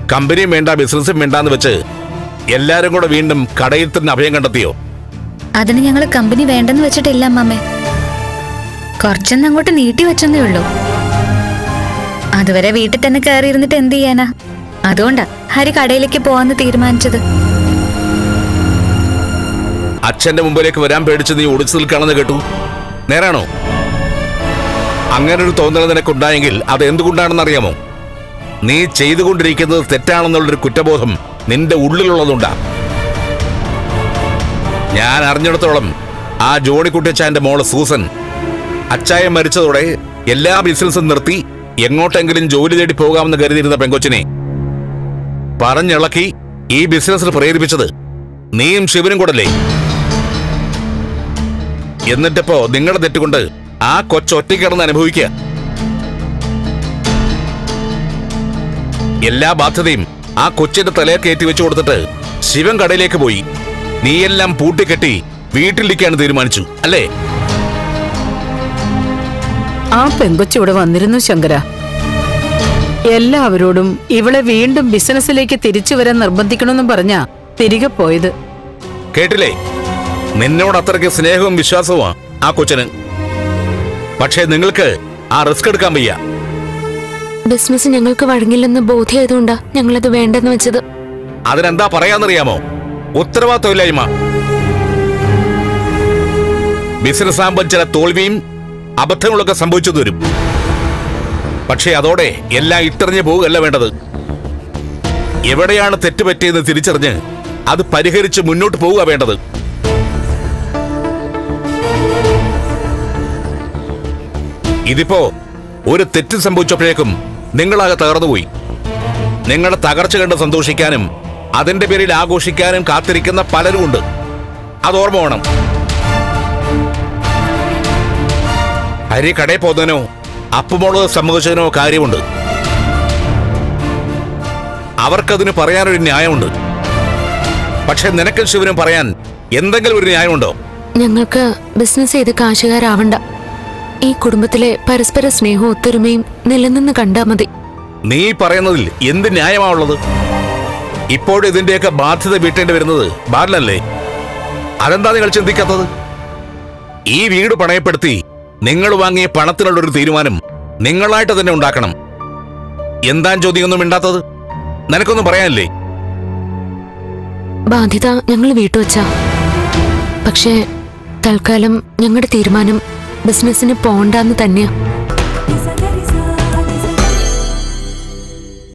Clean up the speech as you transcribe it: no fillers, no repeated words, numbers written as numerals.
കമ്പനിയും വേണ്ട ബിസിനസ്സും വേണ്ടാന്ന് വെച്ച് എല്ലാരും കൂടെ വീണ്ടും കടയിൽ തന്നെ അഭയം കണ്ടെത്തിയോ? അതിന് ഞങ്ങൾ കമ്പനി വേണ്ടെന്ന് വെച്ചിട്ടില്ല അമ്മമ്മേ. കുറച്ചൊന്നും അങ്ങോട്ട് നീട്ടി വെച്ചെന്നേ ഉള്ളൂ. അതുവരെ വീട്ടിൽ തന്നെ കയറി ഇരുന്നിട്ട് എന്ത് ചെയ്യാനാ? അതുകൊണ്ടാ ഹരി കടയിലേക്ക് പോവാന്ന് തീരുമാനിച്ചത്. അച്ഛന്റെ മുമ്പിലേക്ക് വരാൻ പേടിച്ച് നീ ഒളിച്ചു നിൽക്കാണെന്ന് കേട്ടു. നേരാണോ? അങ്ങനൊരു തോന്നൽ നിനക്കുണ്ടായെങ്കിൽ അത് എന്തുകൊണ്ടാണെന്ന് അറിയാമോ? നീ ചെയ്തുകൊണ്ടിരിക്കുന്നത് തെറ്റാണെന്നുള്ളൊരു കുറ്റബോധം നിന്റെ ഉള്ളിലുള്ളതുണ്ടാ. ഞാൻ അറിഞ്ഞിടത്തോളം ആ ജോണിക്കുട്ടിച്ചാന്റെ മോള് സൂസൻ അച്ചായം മരിച്ചതോടെ എല്ലാ ബിസിനസ്സും നിർത്തി എങ്ങോട്ടെങ്കിലും ജോലി തേടി പോകാമെന്ന് കരുതിയിരുന്ന പെങ്കൊച്ചിനെ പറഞ്ഞിളക്കി ഈ ബിസിനസ്സിൽ പ്രേരിപ്പിച്ചത് നീയും ശിവനും കൂടല്ലേ? എന്നിട്ടിപ്പോ നിങ്ങളുടെ തെറ്റുകൊണ്ട് ആ കൊച്ചൊറ്റയ്ക്കിടന്ന് അനുഭവിക്കുക. എല്ലാ ബാധ്യതയും ആ കൊച്ചിന്റെ തലയെ കയറ്റി വെച്ചു കൊടുത്തിട്ട് ശിവൻ കടയിലേക്ക് പോയി. നീയെല്ലാം പൂട്ടിക്കെട്ടി വീട്ടിലിരിക്കാണ് തീരുമാനിച്ചു അല്ലേ? ആ പെങ്കൊച്ചിവിടെ വന്നിരുന്നു ശങ്കര. എല്ലാവരോടും ഇവളെ വീണ്ടും ബിസിനസ്സിലേക്ക് തിരിച്ചു വരാൻ നിർബന്ധിക്കണമെന്നും പറഞ്ഞാ തിരികെ പോയത്. കേട്ടില്ലേ? നിന്നോട് അത്രയ്ക്ക് സ്നേഹവും വിശ്വാസവുമാണ് ആ കൊച്ചിന്. പക്ഷേ നിങ്ങൾക്ക് ആ റിസ്ക് എടുക്കാൻ വയ്യ. ബിസിനസ് ഞങ്ങൾക്ക് വഴങ്ങില്ലെന്ന് ബോധ്യമായതുകൊണ്ടാ ഞങ്ങളത് വേണ്ടെന്ന് വെച്ചത്. അതിനെന്താ പറയാന്നറിയാമോ? ഉത്തരവാദിത്തമില്ലായ്മ. ബിസിനസ് ആകുമ്പോൾ ചില തോൽവിയും അബദ്ധങ്ങളൊക്കെ സംഭവിച്ചു തരും. പക്ഷേ അതോടെ എല്ലാം ഇട്ടെറിഞ്ഞു പോവുകയല്ല വേണ്ടത്. എവിടെയാണ് തെറ്റുപറ്റിയെന്ന് തിരിച്ചറിഞ്ഞ് അത് പരിഹരിച്ച് മുന്നോട്ട് പോവുക വേണ്ടത്. ഇതിപ്പോ ഒരു തെറ്റ് സംഭവിച്ചപ്പോഴേക്കും നിങ്ങളാകെ തകർന്നുപോയി. നിങ്ങളുടെ തകർച്ച കണ്ട് സന്തോഷിക്കാനും അതിന്റെ പേരിൽ ആഘോഷിക്കാനും കാത്തിരിക്കുന്ന പലരുമുണ്ട്. അത് ഓർമ്മ വേണം. ഹരി കടയിൽ പോകുന്നതിനോ അപ്പുമോള് സമ്മതിച്ചതിനോ കാര്യമുണ്ട്. അവർക്കതിന് പറയാനൊരു ന്യായമുണ്ട്. പക്ഷെ നിനക്കും ശിവനും പറയാൻ എന്തെങ്കിലും ഒരു ന്യായമുണ്ടോ? ഞങ്ങൾക്ക് ബിസിനസ് ചെയ്ത് കാശുകാരാവണ്ട. ഈ കുടുംബത്തിലെ പരസ്പര സ്നേഹവും ഒത്തൊരുമയും നിലനിന്ന് കണ്ടാ മതി. നീ പറയുന്നതിൽ എന്ത് ന്യായമാണുള്ളത്? ഇപ്പോഴും ഇതിന്റെയൊക്കെ ബാധ്യത വീട്ടേണ്ടി വരുന്നത് ബാലനല്ലേ? അതെന്താ നിങ്ങൾ ചിന്തിക്കാത്തത്? ഈ വീട് പണയപ്പെടുത്തി നിങ്ങൾ വാങ്ങിയ പണത്തിനുള്ളൊരു തീരുമാനം നിങ്ങളായിട്ട് തന്നെ ഉണ്ടാക്കണം. എന്താ ചോദ്യമൊന്നും മിണ്ടാത്തത്? നിനക്കൊന്നും പറയാനില്ലേ? ബാധ്യത ഞങ്ങൾ വീട്ടുവച്ചാ. പക്ഷേ തൽക്കാലം ഞങ്ങളുടെ തീരുമാനം ബിസിനസ്സിന് പോണ്ടാന്ന് തന്നെയാ.